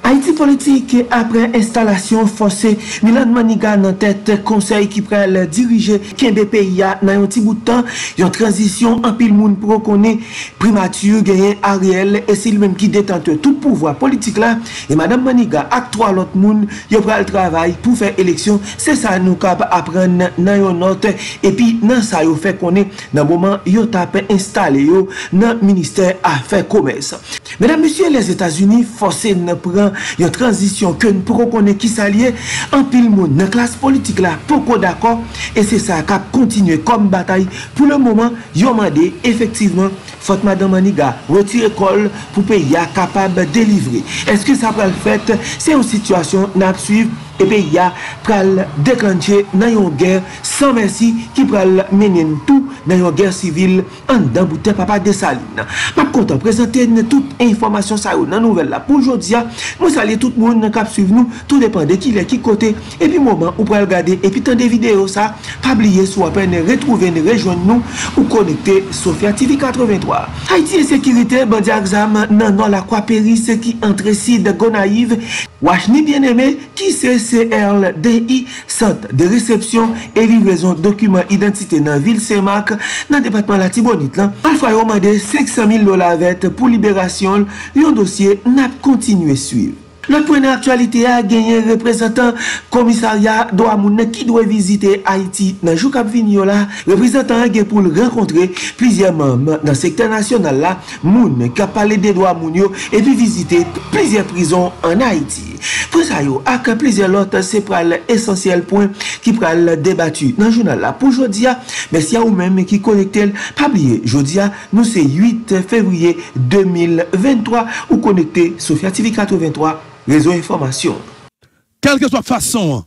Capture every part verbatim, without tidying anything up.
Haïti politique après installation forcée, Milan Maniga dans tête conseil qui prend diriger Kembe pays dans un petit bout de temps, une transition en pile monde pour connaître primature gagner Ariel et c'est lui-même qui détente tout pouvoir politique là et madame Maniga avec trois autres monde, yo prend le travail pour faire élection, c'est ça nous cap apprendre dans une note et puis dans ça yo fait connaître dans moment yo tape installé yo dans ministère affaires commerce. Mesdames messieurs, les États-Unis forcé ne prend une transition que pour reconnaître qui s'allie en pile monde dans classe politique là pourquoi d'accord et c'est ça qui a continué comme bataille pour le moment yo mandé effectivement faut madame Maniga retire col pour pays capable de délivrer. Est-ce que ça va le fait? C'est une situation à suivre et puis il y a pral déclencher dans une guerre sans merci qui pral mener tout dans une guerre civile en dedans bouteille papa de Saline. Pas content présenter toute information ça dans nouvelle là pour aujourd'hui. Moi saluer tout le monde qui suivre nous, tout dépend de qui est qui côté et puis moment où pral regarder et puis tant des vidéos ça pas oublier soit peine retrouver rejoindre nous ou connecter Sophia T V quatre-vingt-trois. Haïti et sécurité bandi exam non non la quoi péris qui entre side Gonaïve Wachni bien-aimé qui c'est C R D I, centre de réception et livraison de documents identité dans la ville Saint-Marc, dans le département de la Tibonite. Parfois, on a demandé cinq cent mille dollars pour libération. Un dossier n'a continué à suivre. Notre point d'actualité a gagné un représentant commissariat Douamoun qui doit visiter Haïti dans le jour qui vient là. Le représentant a pour rencontrer plusieurs membres dans le secteur national là, moun qui a parlé des Douamoun et puis visiter plusieurs prisons en Haïti. Pour ça, yo, avec plusieurs autres, c'est pour l'essentiel point qui prend le débattu dans le journal là. Pour aujourd'hui, merci à vous-même qui connectez. Pas oublier, aujourd'hui, nous c'est huit février deux mille vingt-trois ou connecté Sophia T V quatre-vingt-trois. Réseau information. Quelle que soit façon,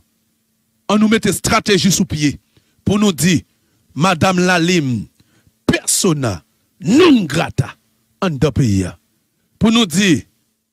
on nous mette stratégie sous pied pour nous dire, Madame Lalim, persona non grata en deux pays. Pour nous dire,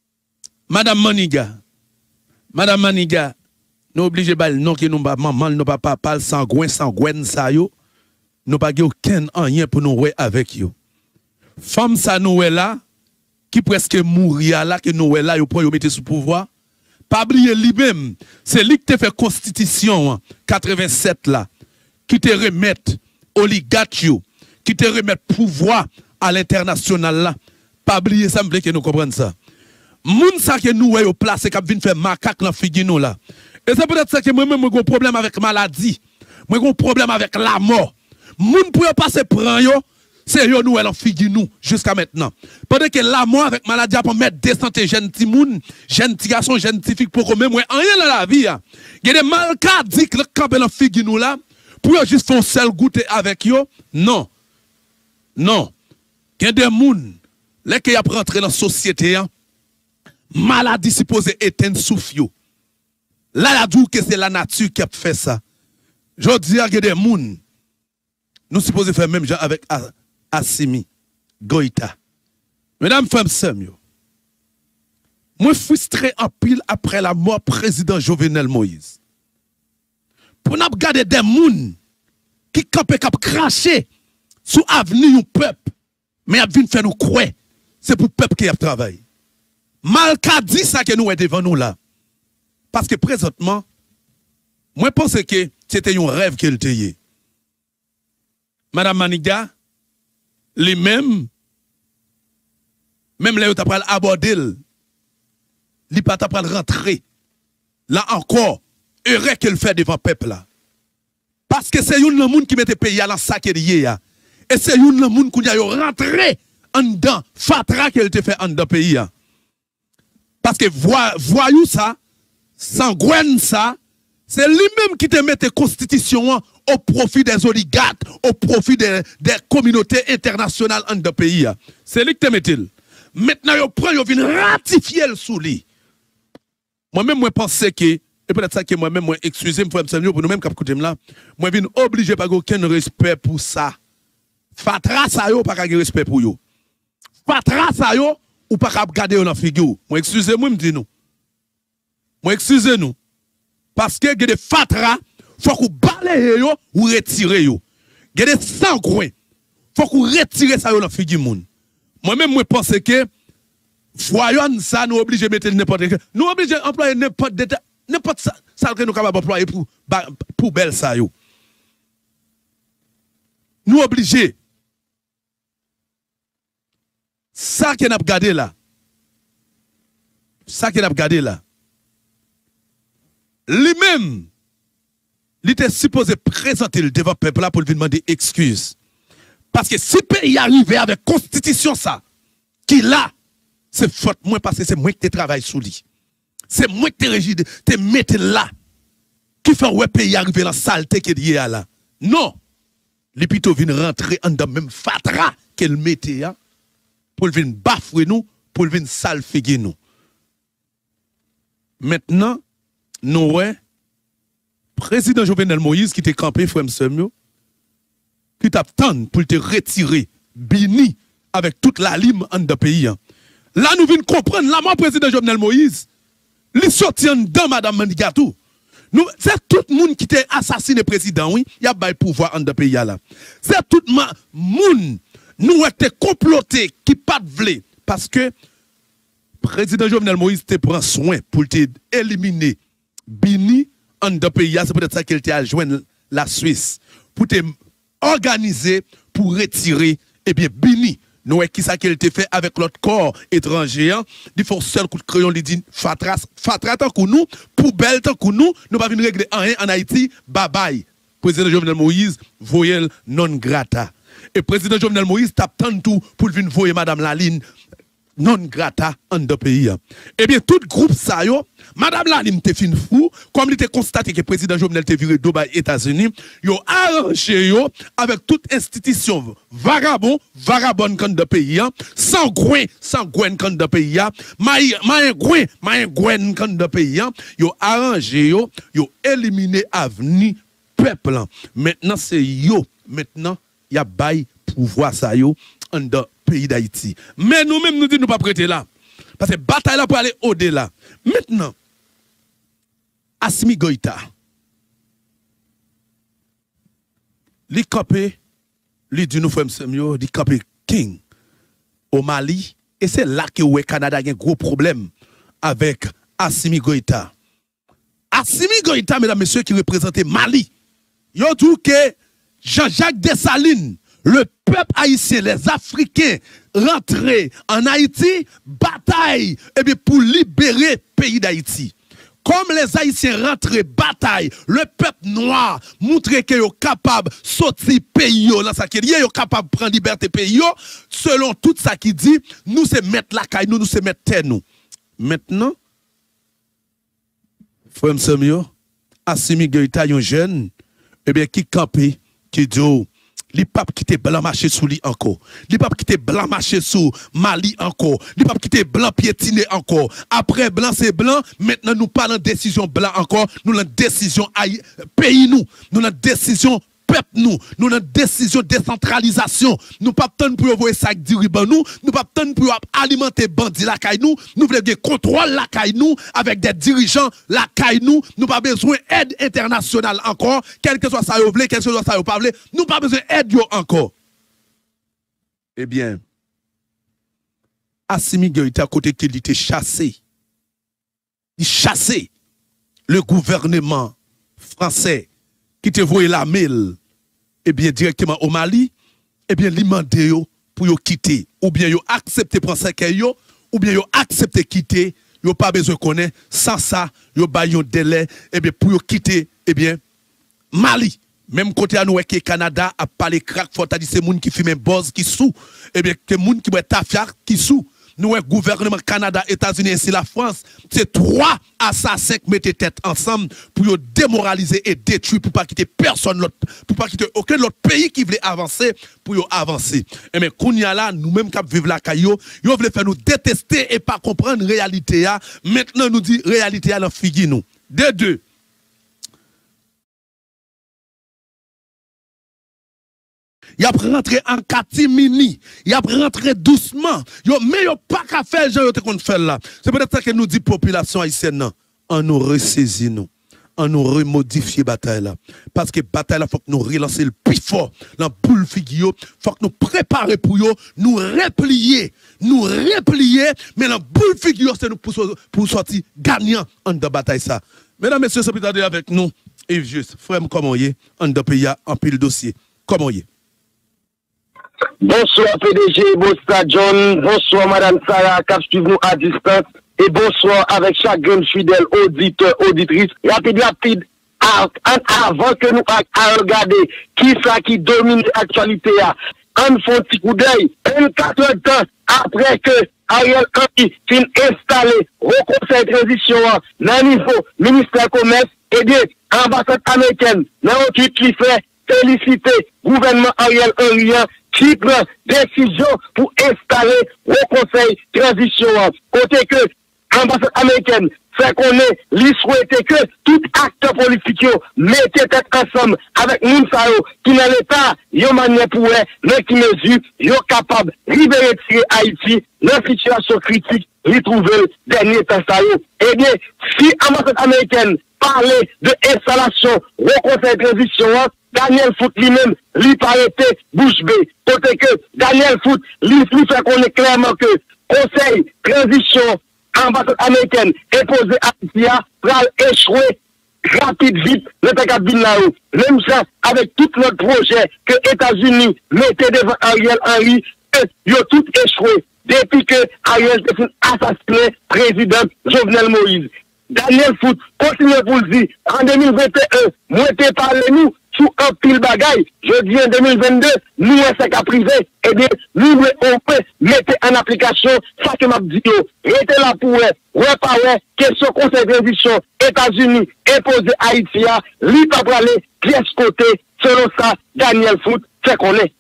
Madame Maniga, Madame Maniga, nous obligés de non que nous pas maman, nous pas papa, sangouin, sangouin, ça yo, nous pas aucun rien pour nous jouer avec yo. Femme ça nous est là, qui presque mourir là, que nous est là, yo pour yo mettre sous pouvoir. Pas oublier lui-même, c'est lui qui te fait constitution quatre-vingt-sept là, qui te remet oligarque yo, qui te remet pouvoir à l'international là. Pas oublier ça, me plaît que nous comprenions ça. Moun sa que nous yo placé cap vinn faire macaque dans figi nous là. Et c'est peut-être ça que moi même j'ai un problème avec maladie. Moi j'ai un problème avec la mort. Moun pour passer prend yo, c'est yo nous en figi nous jusqu'à maintenant. Pendant que la mort avec maladie pour mettre des santé jeunes ti moun, jeunes ti garçon, jeunes ti fille pour même rien dans la vie. Il y a des malcadiques qui campent dans figi nous là pour yo juste faire seul goûter avec yo. Non. Non. Il y a des moun les qui a rentré dans la société hein, maladie supposée éteindre souffle. Là, la dit que c'est la nature qui a fait ça. Je dis qu'il y a des gens, nous supposons faire même genre avec Assimi Goïta. Mesdames, femmes, sœurs, moi frustré en pile après la mort président Jovenel Moïse. Pour nous regarder des gens qui campent cap cracher sous avenue du peuple, mais ils viennent faire nous croire. C'est pour le peuple qui a travaillé. Malka dit ça que nous est devant nous là. Parce que présentement, moi je pense que c'était un rêve qu'elle était. Madame Maniga, les mêmes, même là où tu as abordé, il pas pas rentrer. Là encore, heureux qu'elle fait devant le peuple là. Parce que c'est une monde qui mette pays à la sac et et c'est une monde qui a rentré en dedans, fatra qu'elle te fait en dedans pays. Parce que voyou ça, sangouin ça, c'est lui-même qui te mette constitution au profit des oligarques, au profit des, des communautés internationales en deux pays. C'est lui qui te mette. Maintenant, il prend, il vient ratifier le sous lui. Moi-même, moi, pense que, et peut-être ça que moi-même, moi, excusez-moi pour nous-mêmes, cap côté là, moi, je suis obligé pas aucun respect pour ça. Fatra ça yo, pas de respect pour yo. Fatra ça yo, ou pas qu'à garder dans figure. Moi excusez-moi me dis nous. Moi excusez-nous. Parce que y a des fatra, faut qu'on balaye yo ou retirer yo. Y a des sangouin, faut qu'on retire ça yo dans figure moun. Moi même moi pense que voyons ça, nous obligés de mettre n'importe quoi. Nous obligés d'employer n'importe n'importe ça, ça que nous sommes capables d'employer pour, pour belle ça. Yo. Nous obligés. Ça qu'on a regardé là. Ça qu'on a regardé là. Lui-même, il était supposé présenter le devant peuple là pour lui demander excuse. Parce que si le pays arrive avec la constitution ça, qui là, c'est faute moi parce que c'est moi qui travaille sous lui. C'est moi qui te te mette là. Qui fait ouais pays arriver dans la saleté qui est là. Non. Les plutôt viennent rentrer en dans même fatra qu'elle mettait pour venir bafouer nous, pour venir salfiguer nous. Maintenant, nous ouais président Jovenel Moïse qui était campé frère Semio qui t'attend pour te retirer Bini avec toute la lime en de pays. Là nous venons comprendre la mort président Jovenel Moïse. Il sorti dans madame Mandigatou. Nous c'est tout le monde qui était assassiné président oui, il y a pas pouvoir en de pays là. C'est tout le monde nous était comploté qui pas de vle parce que président Jovenel Moïse te prend soin pour te éliminer Bini en de pays, c'est peut-être ça qu'il t'a joindre la Suisse pour te organiser pour retirer eh bien Bini. Nous qui ça qu'il te fait avec l'autre corps étranger, il faut seul coup de crayon lui dit fatras fatras tant que nous, poubelle tant que nous, nous pas venir régler rien en Haïti, bye bye. Président Jovenel Moïse, voyel non grata. Et président Jovenel Moïse tape tant tout pour venir voyer madame Laline non grata en deux pays. Eh bien, tout groupe ça yo, madame Lalim te fin fou, comme il était constaté que le président Jovenel te viré Dubaï, États-Unis, yo arrangé yo avec toute institution vagabond, vagabond quand de pays, sans gouin, sans gouin quand de pays, maï, maï gouin, maï gouin quand de pays, yo arrangé yo, yo éliminé avenir peuple. Maintenant c'est yo, maintenant y a bail pouvoir ça yo en de pays d'Haïti. Mais nous-mêmes nous disons nous pas prêter là. Parce que bataille là pour aller au-delà. Maintenant, Assimi Goïta, li campé, li dit nous frère Semio, li campé King au Mali et c'est là que le Canada a un gros problème avec Assimi Goïta. Assimi Goïta, mesdames et messieurs, qui représentait Mali. Yo dit que Jean-Jacques Dessalines, le peuple haïtien, les Africains rentrés en Haïti, bataille eh bien, pour libérer le pays d'Haïti. Comme les Haïtiens rentrent bataille, le peuple noir montre que est capable de sortir pays, dans sa qu'il est capable de prendre liberté pays, selon tout ça qui dit, nous c'est mettre la caille, nous, nous c'est mettre terre nous. Maintenant, frère Semio, Assimi Goïta, un jeune, eh bien, qui campé, qui dit, les papes qui étaient blanc marché sous lui encore. Les papes qui étaient blanc marché sous Mali encore. Les papes qui étaient blanc piétiné encore. Après blanc c'est blanc, maintenant nous parlons de décision blanc encore, nous avons décision pays nous, nous avons décision peuple nous, nous avons décision décentralisation. Nous pas tant pour envoyer ça diriban nous, nous pas tant pour alimenter bandits la caille nous, nous voulons contrôler la caille nous avec des dirigeants la caille nous, nous pas besoin d'aide internationale encore, quel que soit ça vous voulez, quel que soit ça vous pas voulez, nous pas besoin d'aide encore. Eh bien, Assimi Goïta côté qu'il était chassé. Il chassé le gouvernement français qui te voyait la mail, eh bien, directement au Mali, eh bien, li mande yo pour yo quitter, ou bien yo accepter prendre ça yo, ou bien yo accepter quitter, yo pas besoin connaître, sans ça, yo ba yon délai, eh bien, pour yo quitter, eh bien, Mali. Même côté à nous, que Canada a parlé crack, faut dire c'est moun qui fume boz qui sous, eh bien, que moun qui boit tafia qui sous. Nous, le gouvernement Canada, États-Unis et la France, c'est trois assassins qui mettent tête ensemble pour démoraliser et détruire, pour pas quitter personne, pour pas quitter aucun autre pays qui voulait avancer, pour avancer. Et mais, Kounia là, nous-mêmes qui vivons la caillou, ils veulent faire nous détester et pas comprendre la réalité. Maintenant, nous dit réalité à la figue nous. De deux. Il a rentré en catimini, il a rentré doucement. Yo, mais il pas qu'à faire, je te qu'on fait là. C'est peut-être ça que nous dit population haïtienne, on nous ressaisit nous, on nous remodifier bataille là. Parce que bataille là, faut que nous relancer le plus fort. Dans boule figure, faut que nous préparer pour yo, nous replier, nous replier, mais dans boule figure, c'est nous pour, pour sortir gagnant en de bataille ça. Mesdames, messieurs, c'est peut-être avec nous. Yves Juste, frère, comment y est, en de pays, en pile dossier. Comment y est? Bonsoir P D G, bonsoir John, bonsoir Madame Sarah, qui suivent nous à distance, et bonsoir avec chaque jeune fidèle auditeur, auditrice. Rapide, rapide, avant que nous à regarder qui ça qui domine l'actualité, on fait un petit coup d'œil, vingt-quatre heures de temps après que Ariel Henry fin installé au conseil de transition dans le niveau ministère commerce, et bien, ambassade américaine, dans un tweet qui fait féliciter le gouvernement Ariel Henry qui prend décision pour installer au conseil de transition. Côté que l'ambassade américaine fait qu'on est, lui souhaiter que tout acteur politique mette tête ensemble avec Mounsao qui n'a pas yon manière pour eux, mais qui mesure, yon capable de libérer Haïti dans une situation critique, lui trouver le dernier temps. Eh bien, si l'ambassade américaine parlait de installation au conseil de transition, Daniel Foot lui-même, lui paraît bouche bée. Côté que Daniel Foot, lui, lui fait qu'on est clairement que conseil transition ambassade américaine imposé à Haïti pour échouer rapide, vite, le Pekabine là-haut. Même ça, avec tout notre projet que les États-Unis mettaient devant Ariel Henry, ils ont tout échoué depuis que Ariel a assassiné président Jovenel Moïse. Daniel Foot continue pour le dire, en deux mille vingt et un, moi, t'ai parlé nous, sous un pile bagaille, je dis en deux mille vingt-deux, nous, c'est qu'à privé, eh bien, nous, on peut mettre en application ça que m'a dit, restez là pour, ouais, pas ouais, question conseil de transition, États-Unis, imposé Haïti, lui, pas pour aller, pièce côté, selon ça, Daniel Foot, c'est qu'on est.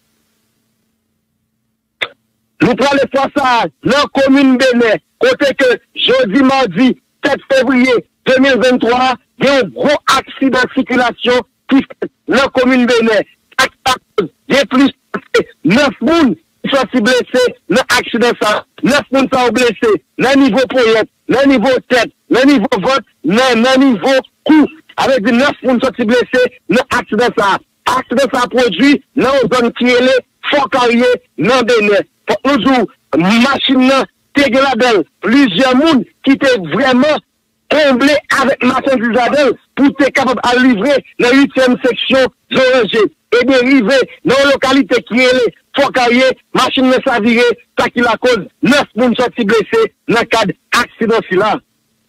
Nous prenons les fois ça, dans la commune Bénin, côté que jeudi, mardi, sept février deux mille vingt-trois, il y a un gros accident de circulation qui fait dans la commune Bénin. Il y a plus de neuf personnes qui sont blessés dans l'accident. neuf personnes sont blessés dans le niveau poète, dans le niveau tête, dans le niveau vote, dans le niveau cou. Avec des neuf personnes qui sont blessés dans l'accident. L'accident ça produit dans la zone qui est fort carrière dans Bénin. Pour nous jours, machine là, plusieurs personnes qui étaient vraiment comblé avec marchandise pour être capable de livrer la huitième section de G. Et dériver dans la localité qui est Focaillé, machine de saviré, ça qui la cause neuf personnes sont blessés dans le cadre d'accident là.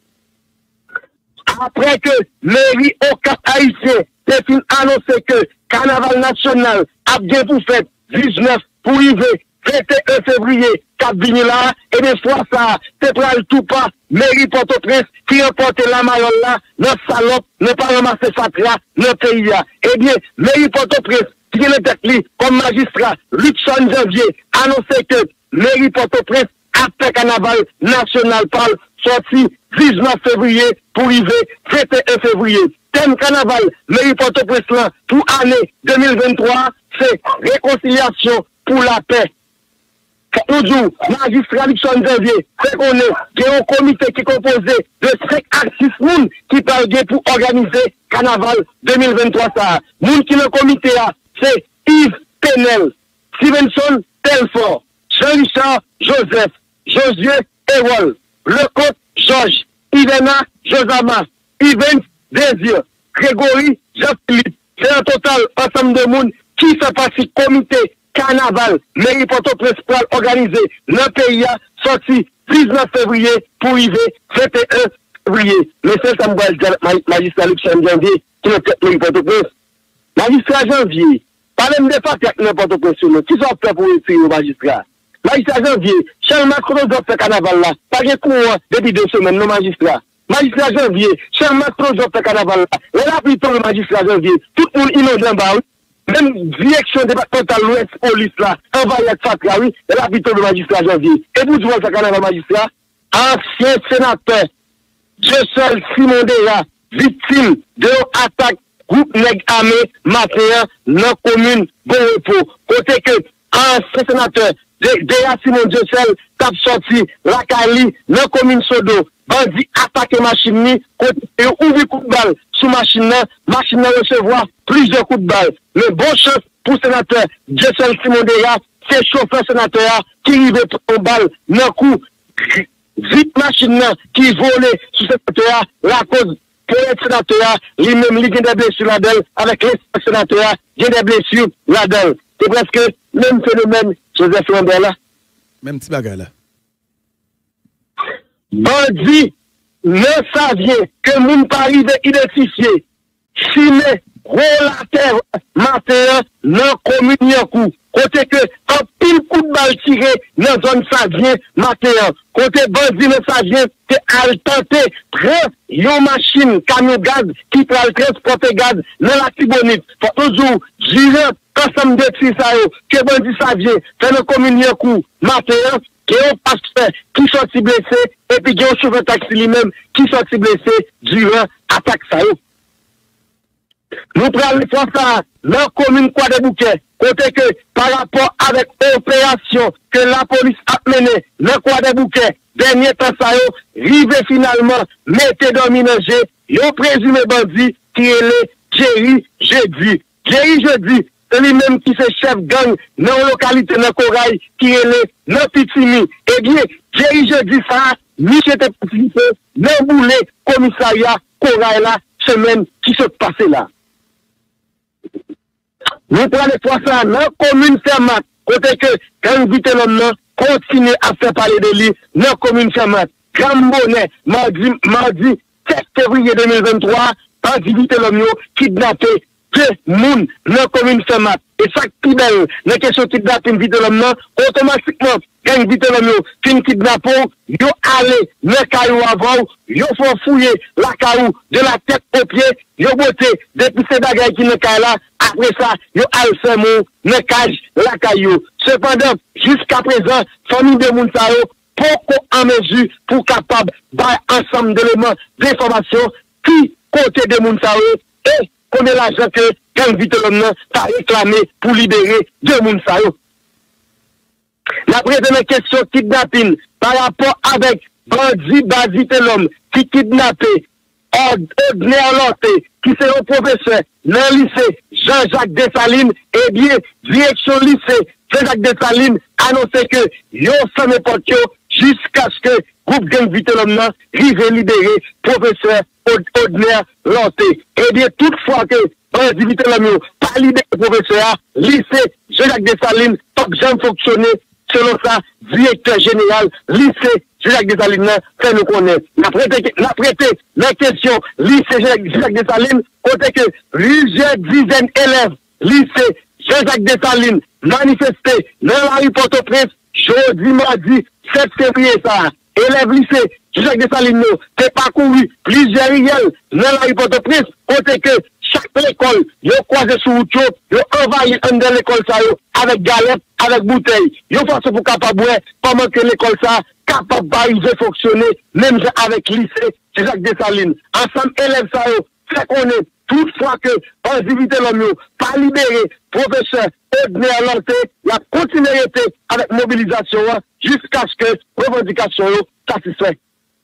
Après que mairie au Cap Haïtien s'est annoncé que carnaval national a bien pour faire dix-neuf pour arriver vingt et un février, Cap Vinila, et des fois ça, c'est pour le tout pas, mairie Port-au-Prince, qui emporte la maillot là, notre salope, ne pas ramasser Fatria, notre pays. Eh bien, mairie Port-au-Prince, qui est le tête comme magistrat, Luxon Janvier, annoncé que mairie Port-au-Prince, après carnaval national parle, sorti dix-neuf février, pour arriver vingt et un février. Thème carnaval, mairie Port-au-Prince là, pour année deux mille vingt-trois, c'est réconciliation pour la paix. Aujourd'hui, magistrat Luxon Janvier, c'est qu'on est, il y a un comité qui est composé de cinq artistes qui parlent pour organiser Carnaval deux mille vingt-trois. Ça. Moun qui est le comité, c'est Yves Penel, Stevenson Telfort, Jean-Richard Joseph, Josué Ewol, Lecomte Georges, Ivena Josama, Yves Désir, Grégory Jean-Philippe. C'est un total ensemble de monde qui fait partie comité Carnaval, mairie Port-au-Prince pour organiser le pays a sorti dix-neuf février pour arriver vingt et un février. Mais c'est ça, magistrat Luxon Janvier, qui est le mairie Port-au-Prince. Magistrat Janvier, parlez-moi de parti avec n'importe quoi sur nous. Qui sont prêts pour retirer au magistrat? Magistrat Janvier, Charles Macron doit faire carnaval là. Pas de courant depuis deux semaines, nos magistrats. Magistrat Janvier, Charles Macron doit faire carnaval là. Et là, plutôt le magistrat Janvier, tout le monde innocent bas. Même direction départementale l'Ouest police là, envoyé à Fatra, oui, et là, plutôt le magistrat Janvier. Et vous jouez ce carnaval magistrat, ancien sénateur, je seul Simon Deya, victime de l'attaque groupe nègre armé matin dans la commune Bon Repos. Côté que ancien sénateur, Deya Simon Dieussel, tap sorti la Cali dans la commune Sodo, bandit attaqué machine, côté ouvert coup de balle sous machine, machine recevoir plusieurs coups de balle. Le bon chef pour le sénateur Jason Simon Deya, c'est chauffeur sénateur qui arrive pour balle, d'un coup, vite machine qui volait sous sénateur, la cause pour le sénateur, lui-même, il a des blessures là-dedans, avec les sénateurs, il y a des blessures là-dedans. C'est presque le même phénomène, Joseph Lambert là. Même petit bagage là. Bandit ne savait que moun pas arrivé identifié. Chimé, relateur, matin, non communion coup. Côté que, un pile coup de balle tiré, dans zone Savien, matin. Côté bandit ne savait que al tenté, prend yon machine, camion gaz, qui peut le transporter gaz, dans la Tibonite. Faut toujours, dire, ensemble de filles ça yo, que bandit savait, fait le communion coup, matin, qui est un pasteur qui sorti blessé, et puis qui est un chauffeur taxi lui-même qui sorti blessé durant l'attaque ça. Nous prenons le ça dans la commune Croix des Bouquets, côté que par rapport avec l'opération que la police a menée dans Croix des Bouquets, dernier temps ça yo, rive finalement, mettez dans ménager, yon présumé bandit qui est le Jerry Jeudi. Jerry Jeudi, c'est lui-même qui fait chef gang dans la localité de Corail, qui est le non Pitimi. Eh bien, Jerry Jeudi ça, Michel était participé dans le boulet commissariat Corail là, semaine qui se passait là. Nous prenons fois ça dans la commune Fermat, côté que quand vite l'homme continue à faire parler de lui, dans la commune Fermat. Grand Bonnet, mardi, mardi sept février deux mille vingt-trois, bandit vite l'homme kidnappé deux moun dans la commune Fermat. Et chaque petit belle, dans la question de kidnapping vite l'homme, automatiquement, quand vite l'homme fin kidnappé, yo allé dans la caillou avant, yo font fouiller la caillou de la tête aux pieds, yo boté depuis ces bagages qui ne caillent là, après ça, yo al fait mon, ne cage la caillou. Cependant, jusqu'à présent, famille de Mounsao, beaucoup en mesure pour capable d'avoir ensemble d'éléments d'information qui côté de Mounsao et combien l'argent que quand vite l'homme a réclamé pour libérer de Mounsao. La première question kidnapping par rapport avec bandit Bazite l'homme qui kidnappé Odner Lotte, qui c'est un professeur dans le lycée Jean-Jacques Dessalines, eh bien, direction lycée Jean-Jacques Dessalines annonce que yo fait n'importe quoi jusqu'à ce que groupe gang vite l'homme rive libérer professeur Odner Lotte. Eh bien, toutefois que bandit vite l'homme pas libéré professeur, lycée Jean-Jacques Dessalines, top jamais fonctionné. Selon ça, directeur général, lycée Jacques Dessalines, fait nous connaître. La prêté, la prêté, la question, lycée Jacques Dessalines, côté que plusieurs dizaines d'élèves, lycée Jacques Dessalines, manifesté dans la rue Port-au-Prince, jeudi, mardi, sept février, ça. Élèves lycée Jacques Dessalines, fait parcouru plusieurs riels dans la rue Port-au-Prince, côté que chaque école, yo croisé sur route, yo envahi dans l'école ça yo, avec galette, avec bouteille. Yo force pour capable comment que l'école ça capable d'arriver fonctionner même avec lycée Jacques Dessalines. Ensemble élèves ça yo, fait qu'on est toutefois que on évite l'homme yo, pas libéré professeur Odner Lotte, la continuité avec mobilisation jusqu'à ce que revendication yo satisfait.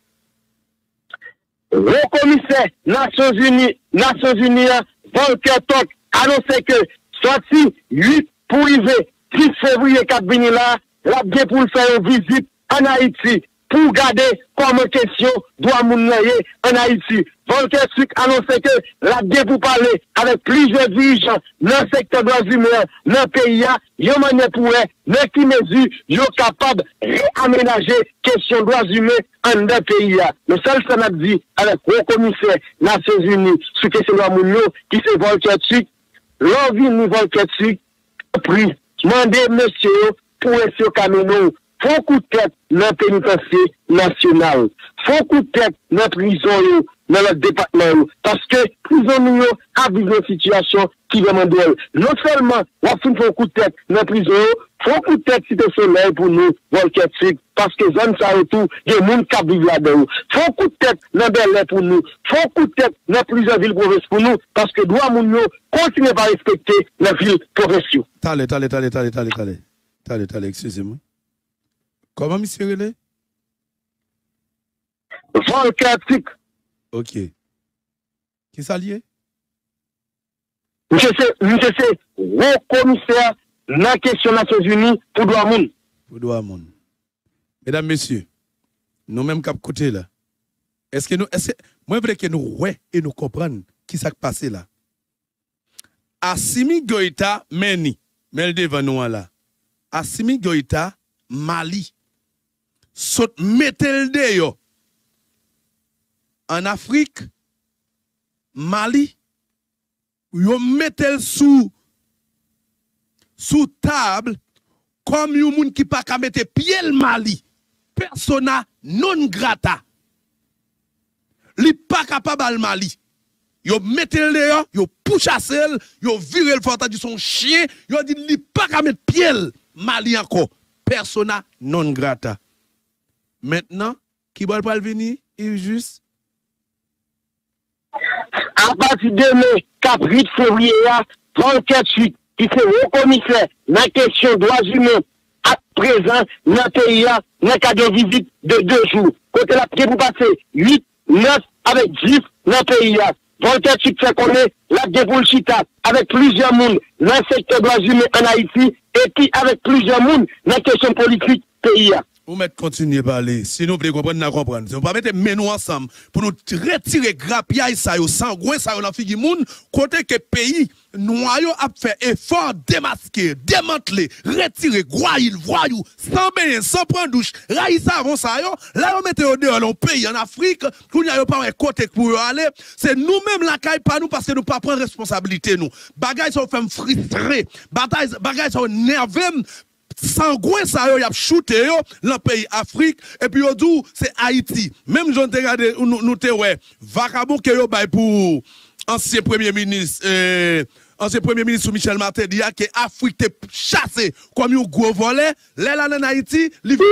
Le commissaire Nations Unies, Nations Unies, Volker Turk, annonce que sorti huit pour arriver dix février quatre là, la bien pour faire une visite en Haïti, pour garder comme question doit moun en Haïti. Volker Turk annonce que la bien pour parler avec plusieurs dirigeants dans le secteur droits humains, dans le pays, yon manière pour eux, dans qui mesure, yon capable de réaménager question droits humains en deux pays. Le seul ça m'a dit avec le commissaire Nations Unies sur question droits humains, qui c'est Volker Turk, l'envie de Volker Turk, pris, demandez monsieur pour essayer Camino. Faut coup de tête dans le pénitencier national. Faut coup de tête dans la prison, dans le département. Parce que prison nous a vécu une situation qui vraiment drôle. Non seulement, on fait coup de tête dans la prison, faut coup de tête si c'est soleil pour nous, Volker Turk, parce que zone ça autour, il y a des gens qui vivent là-dedans. Faut coup de tête dans Bel-Air pour nous. Faut coup de tête dans plusieurs villes provinces pour nous, parce que droit moun yo continue à respecter la ville provinciale. T'allez, t'allez, t'allez, t'allez, t'allez, t'allez. T'allez, t'allez, excusez-moi. Comment, monsieur Relé? Volker Turk. Ok. Qui s'allie? Monsieur, c'est haut commissaire dans la question des Nations Unies pour droit monde. Pour droit monde. Mesdames, messieurs, nous-mêmes cap côté là. Est-ce que nous, est-ce que, moi, je veux que nous ouais et nous comprenions qui s'est passé là. Assimi Goïta, Meni, mais devant nous là. Assimi Goïta, Mali. Saute mettez le yo. En Afrique, Mali, yo mettez sous sous table comme yon moun qui pas ka mette pied le Mali. Persona non grata. Li pas capable al Mali. Yo mette le yo, yo pouchasse, yo vire le forta du son chien, yo dit li pas ka mettre pied Mali encore. Persona non grata. Maintenant, qui va le venir? Il juste. À partir de mai, quatre février, trente-quatre huit, qui fait haut commissaire, la question droits humains, à présent, dans le pays, dans le cadre de visite de deux jours. Côté la pied pour passer huit, neuf avec dix dans le pays. trente-quatre huit fait connaître la déboulchita avec plusieurs mondes dans le secteur droits humains en Haïti, et puis avec plusieurs mondes dans la question politique pays. Vous mettez continuer à parler. Si nous voulons comprendre, nous comprendre. Si nous ne mettons pas nous ensemble pour nous retirer grapiaille ça yo sangouin ça yo dans figi moun côté que pays noyau a fait effort démasquer, démanteler, retirer groyil, voyou, sans baigner, sans prendre douche, raï savon ça yo, là on mette au dehors dans pays en Afrique, qu'on y a pas un côté pour aller, c'est nous-mêmes la caille pas nous parce que nous pas prendre responsabilité nous. Bagay ça fait frustrer, bagay bagay ça nerveux. Sangouin ça yo y a shooté yo dans pays Afrique et puis yo dou c'est Haïti même j'en te regarder nous nous te ouais vagabond que yo bay pour ancien premier ministre euh, ancien premier ministre Michel Martin dit que Afrique te chassé comme un gros volet là là en Haïti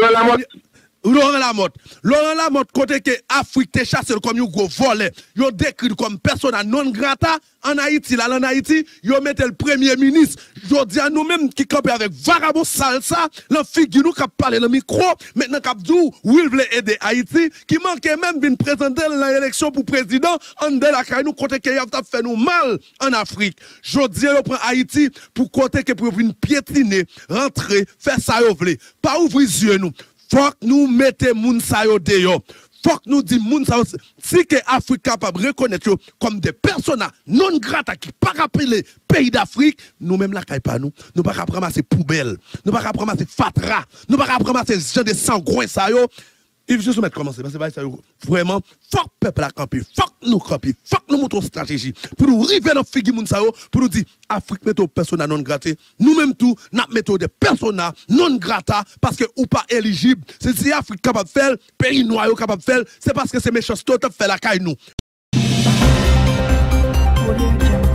Laurent Lamotte. Laurent Lamotte, côté que Afrique te chasse comme un gros volet, yo décrit comme persona non grata en Haïti. Là, en Haïti, yo mette le premier ministre. Yo dis à nous-mêmes qui campent avec vagabond salsa, la figure nous qui parle dans le micro, maintenant qui dit, oui, il veut aider Haïti, qui manquait même de présenter l'élection pour président, en de la caille nous côté que y a fait nous mal en Afrique. Je dis, yo prend Haïti pour côté que pour venir piétiner, rentrer, faire ça yo vle. Pas ouvrir les yeux nous. Faut que nous mettons moun sa yo deyo. Faut que nous disons moun sa yo. Si que Afrique capable de reconnaître yo comme des personnes non grata qui pas rappeler pays d'Afrique, nous-mêmes la caille pas nous. Nous pas capable ramasser poubelle. Nous pas capable ramasser fatra. Nous pas capable ramasser gens de sangouin sa yo. Il faut juste mettre commencer parce que ça vraiment faut peuple à camper, faut nous camper, faut nous monter une stratégie pour nous arriver dans figi moun sa yo pour nous dire Afrique mettons persona non grata. Nous-mêmes tout n'a mettons des persona non grata parce que ou pas éligible. C'est si Afrique capable de faire, pays noir capable de faire, c'est parce que c'est méchant tout fait la caille nous.